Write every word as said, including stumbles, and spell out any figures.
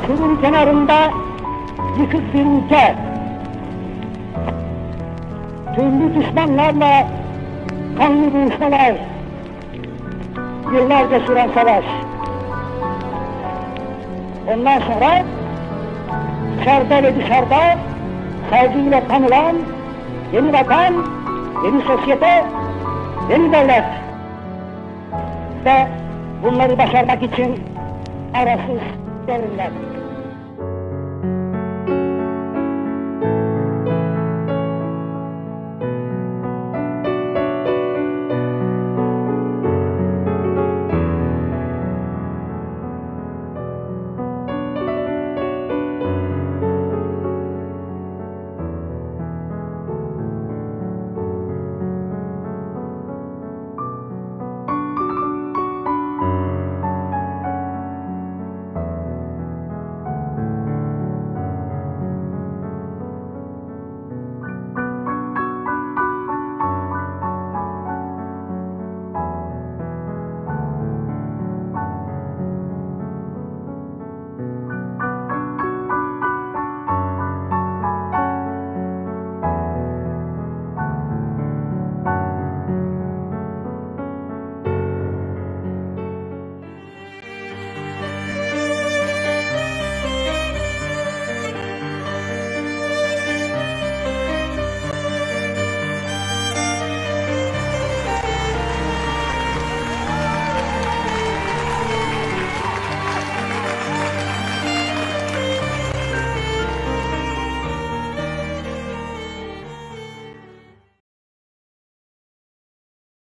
suyun kenarında yıkık bir ülke, türlü düşmanlarla kanlı boğuşmalar, yıllarca süren savaş. Ondan sonra içeride ve dışarıda saygıyla tanılan yeni vatan, yeni sosyete, yeni devlet. Ve bunları başarmak için arasız devrimler.